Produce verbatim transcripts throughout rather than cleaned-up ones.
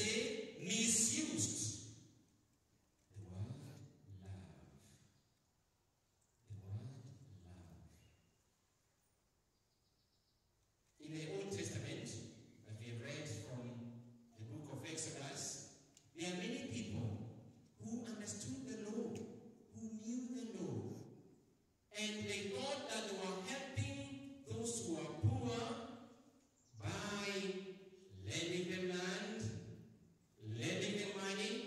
they misused the word love. The word love. In the Old Testament, as we have read from the book of Exodus, there are many people who understood the law, who knew the law, and they thought that they were helping those who are poor by lending them land, lending them money,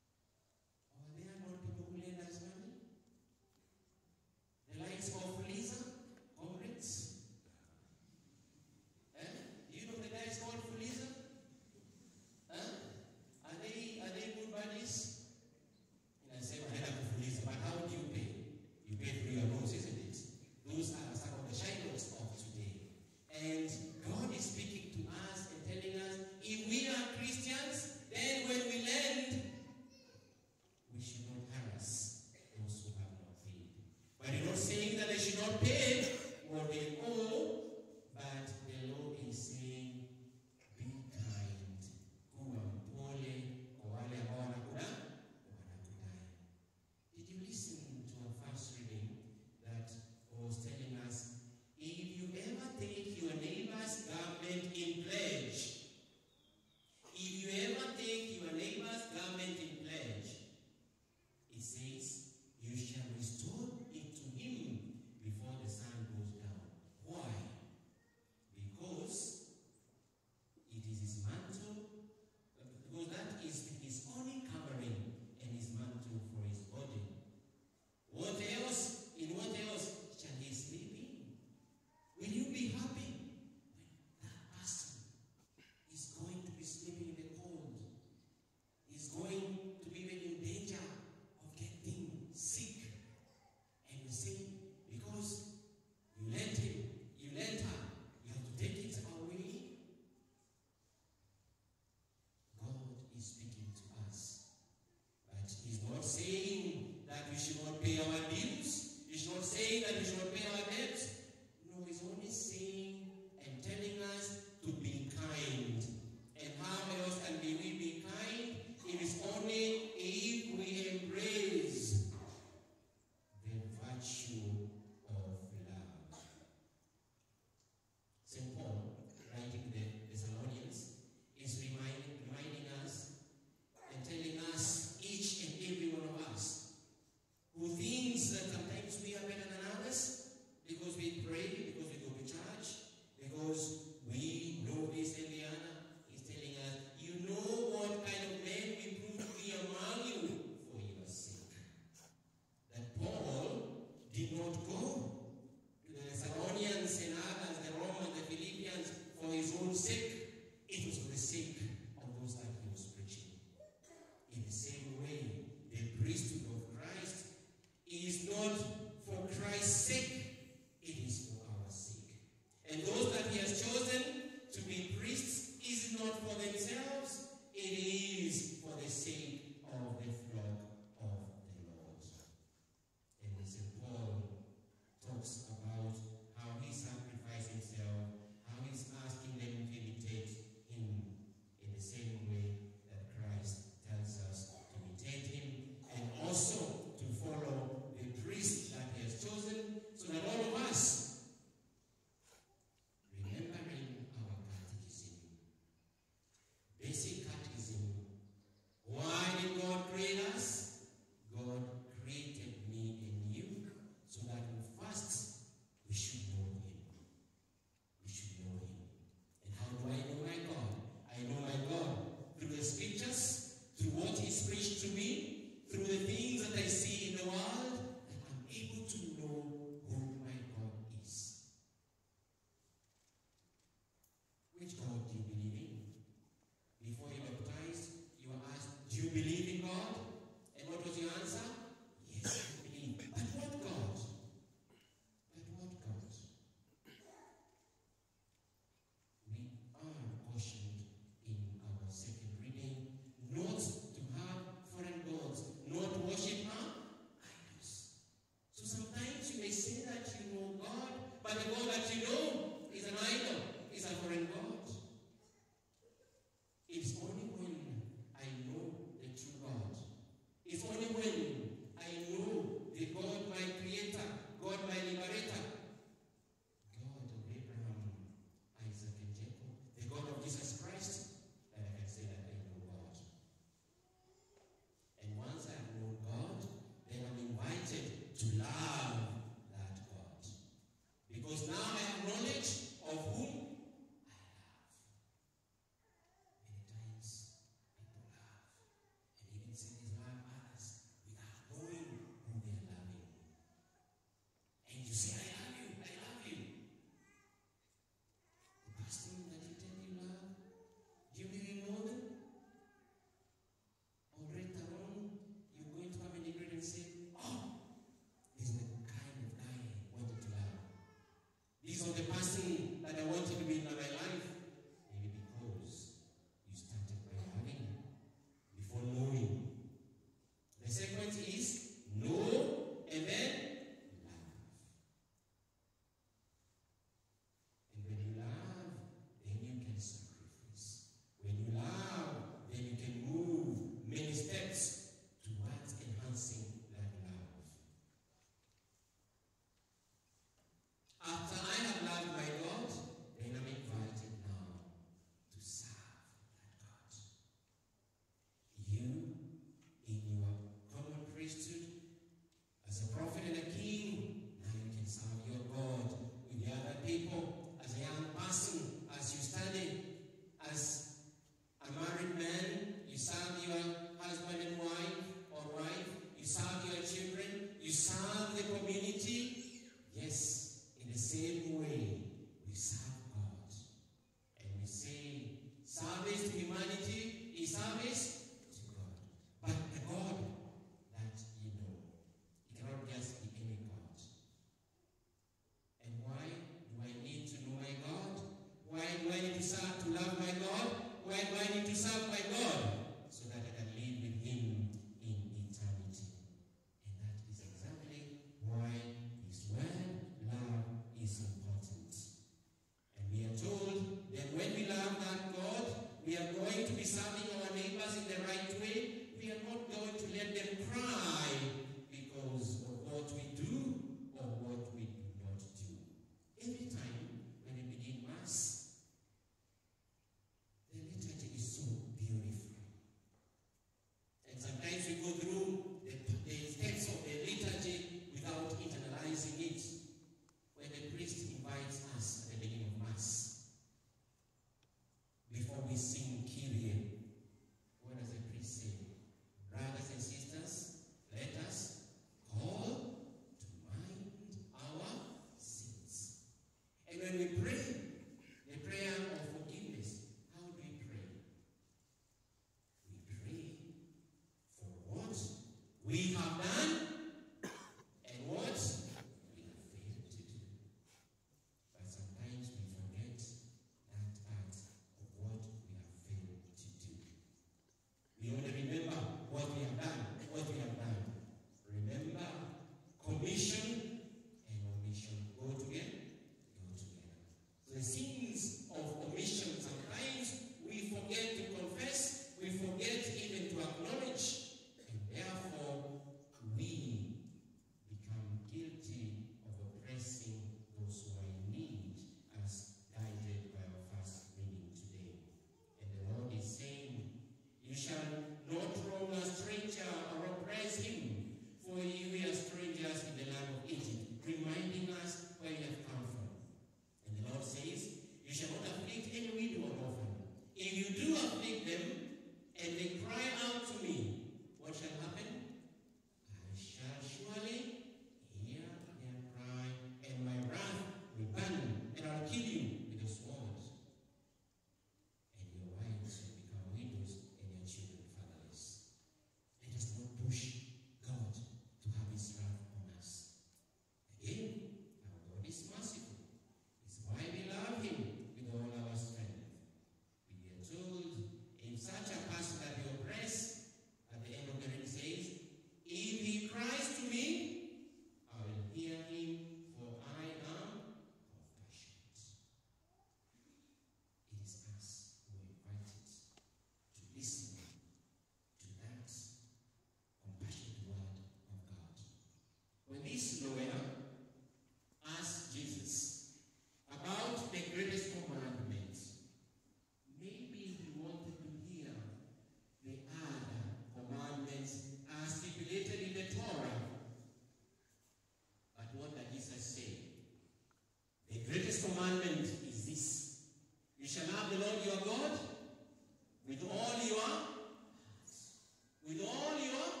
your God with all your heart. With all your heart.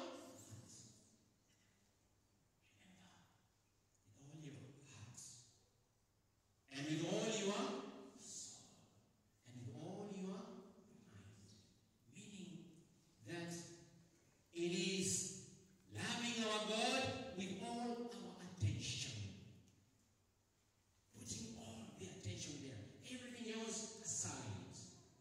Remember, with all your heart. And with all your soul. And with all your mind. Meaning that it is loving our God with all our attention. Putting all the attention there. Everything else aside.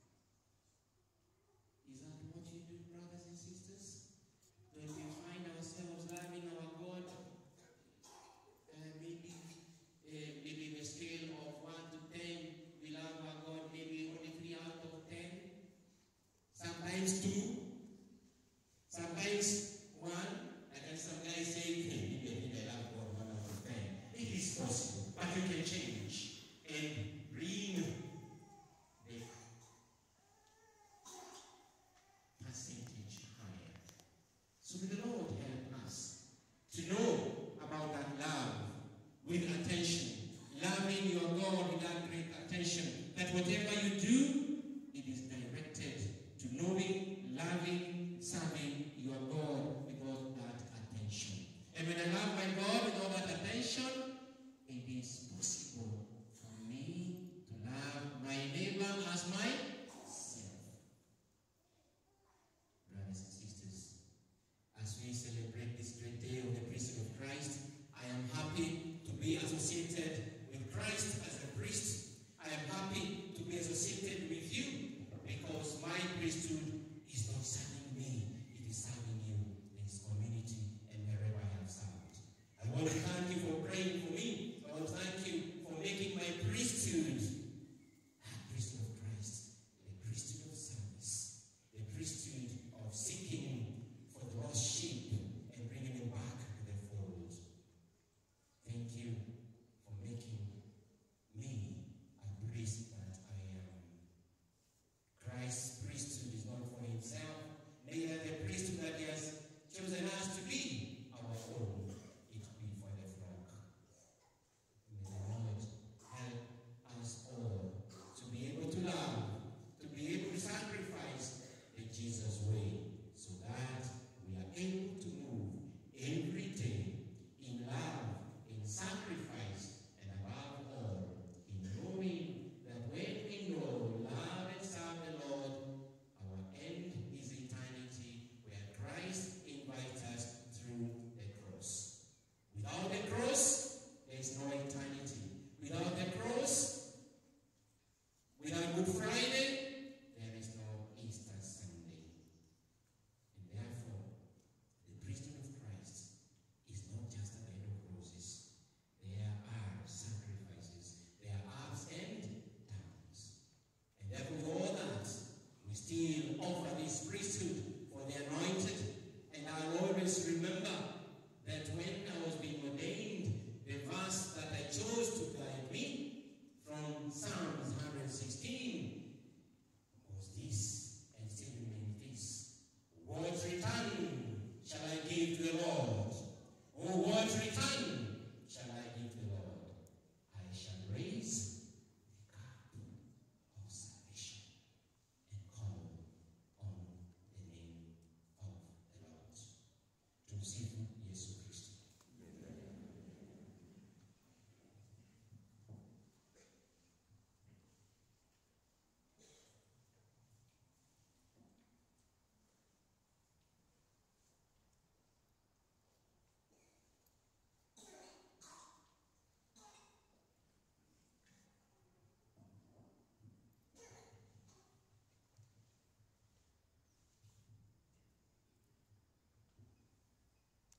Is that what you do, brothers and sisters? When we find ourselves loving our God, uh, maybe, uh, maybe in a scale of one to ten, we love our God maybe only three out of ten. Sometimes two. Sometimes one. And then some guys say, hey, maybe I love God one out of ten. It is possible, but you can change and bring the percentage higher. So may the Lord help us to know about that love with attention, loving your God with that great attention, that whatever you do, it is directed to knowing, loving, serving your God with all that attention. And when I love my God with all that attention, it is possible.